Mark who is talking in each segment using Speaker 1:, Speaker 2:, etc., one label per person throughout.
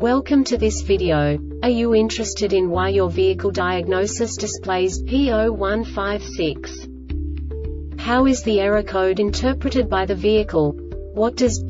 Speaker 1: Welcome to this video. Are you interested in why your vehicle diagnosis displays P0156? How is the error code interpreted by the vehicle? What does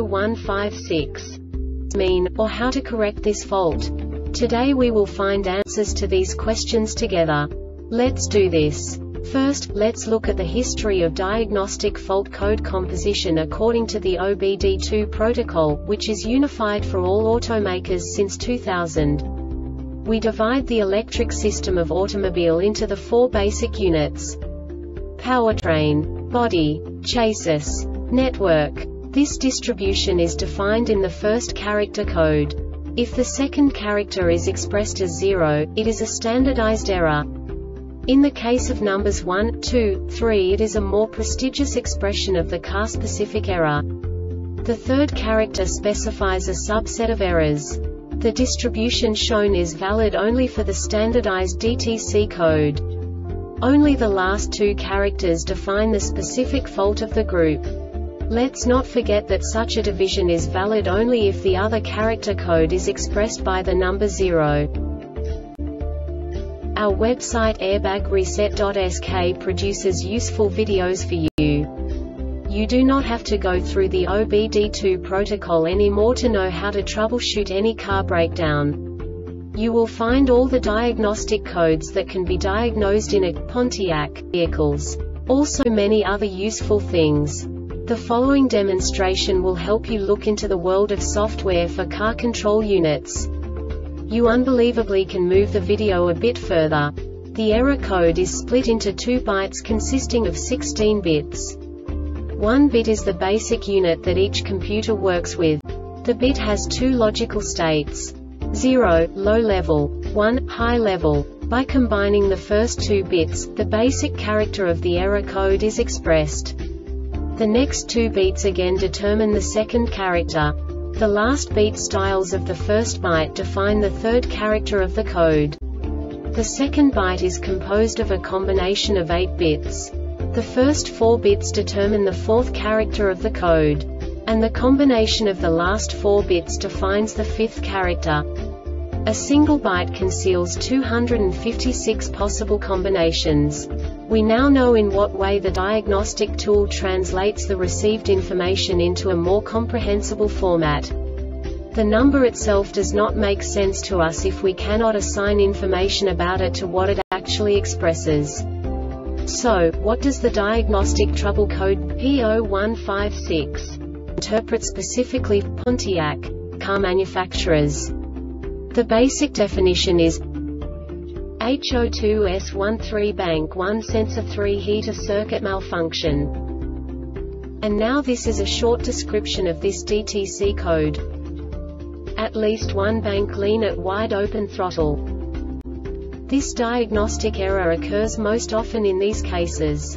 Speaker 1: P0156 mean, or how to correct this fault? Today we will find answers to these questions together. Let's do this. First, let's look at the history of diagnostic fault code composition according to the OBD2 protocol, which is unified for all automakers since 2000. We divide the electric system of automobile into the four basic units: powertrain, body, chassis, network. This distribution is defined in the first character code. If the second character is expressed as 0, it is a standardized error. In the case of numbers 1, 2, 3, it is a more prestigious expression of the car-specific error. The third character specifies a subset of errors. The distribution shown is valid only for the standardized DTC code. Only the last two characters define the specific fault of the group. Let's not forget that such a division is valid only if the other character code is expressed by the number 0. Our website airbagreset.sk produces useful videos for you. You do not have to go through the OBD2 protocol anymore to know how to troubleshoot any car breakdown. You will find all the diagnostic codes that can be diagnosed in a Pontiac vehicles. Also many other useful things. The following demonstration will help you look into the world of software for car control units. You unbelievably can move the video a bit further. The error code is split into 2 bytes consisting of 16 bits. 1 bit is the basic unit that each computer works with. The bit has 2 logical states: 0, low level, 1, high level. By combining the first 2 bits, the basic character of the error code is expressed. The next 2 beats again determine the second character. The last beat styles of the first byte define the third character of the code. The second byte is composed of a combination of 8 bits. The first 4 bits determine the fourth character of the code. And the combination of the last 4 bits defines the fifth character. A single byte conceals 256 possible combinations. We now know in what way the diagnostic tool translates the received information into a more comprehensible format. The number itself does not make sense to us if we cannot assign information about it to what it actually expresses. So, what does the diagnostic trouble code P0156 interpret specifically for Pontiac car manufacturers? The basic definition is HO2S13 bank 1 sensor 3 heater circuit malfunction. And now this is a short description of this DTC code. At least one bank lean at wide open throttle. This diagnostic error occurs most often in these cases: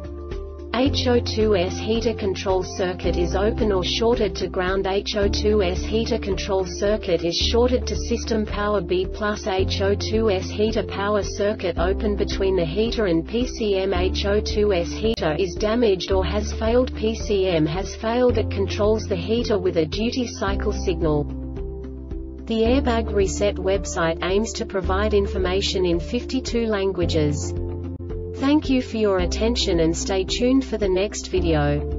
Speaker 1: HO2S heater control circuit is open or shorted to ground. HO2S heater control circuit is shorted to system power B+. HO2S heater power circuit open between the heater and PCM. HO2S heater is damaged or has failed. PCM has failed. It controls the heater with a duty cycle signal. The Airbag Reset website aims to provide information in 52 languages. Thank you for your attention and stay tuned for the next video.